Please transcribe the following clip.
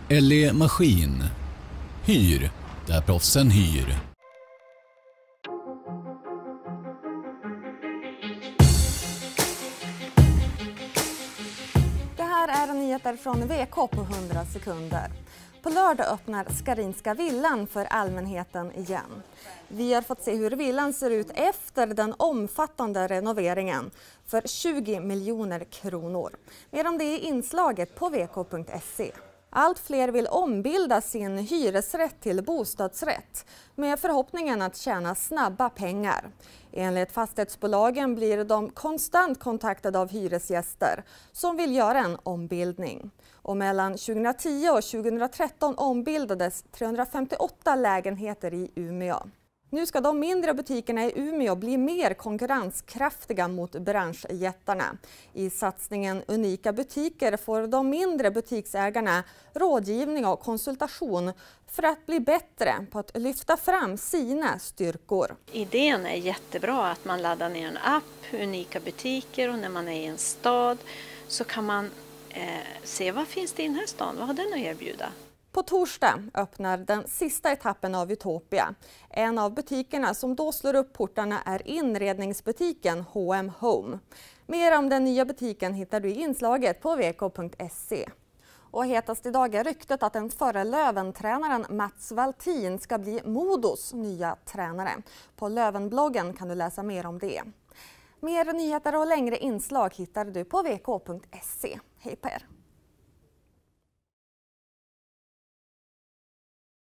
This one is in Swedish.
LE Maskin. Hyr där proffsen hyr. Det här är nyheter från VK på 100 sekunder. På lördag öppnar Skarinska villan för allmänheten igen. Vi har fått se hur villan ser ut efter den omfattande renoveringen för 20 miljoner kronor. Mer om det är inslaget på vk.se. Allt fler vill ombilda sin hyresrätt till bostadsrätt med förhoppningen att tjäna snabba pengar. Enligt fastighetsbolagen blir de konstant kontaktade av hyresgäster som vill göra en ombildning. Och mellan 2010 och 2013 ombildades 358 lägenheter i Umeå. Nu ska de mindre butikerna i Umeå bli mer konkurrenskraftiga mot branschjättarna. I satsningen Unika butiker får de mindre butiksägarna rådgivning och konsultation för att bli bättre på att lyfta fram sina styrkor. Idén är jättebra att man laddar ner en app, Unika butiker, och när man är i en stad så kan man se vad finns det i den här stan, vad har den att erbjuda. På torsdag öppnar den sista etappen av Utopia. En av butikerna som då slår upp portarna är inredningsbutiken H&M Home. Mer om den nya butiken hittar du i inslaget på vk.se. Och hetast idag är ryktet att den förre Löven-tränaren Mats Valtin ska bli Modos nya tränare. På Löven-bloggen kan du läsa mer om det. Mer nyheter och längre inslag hittar du på vk.se. Hej på er!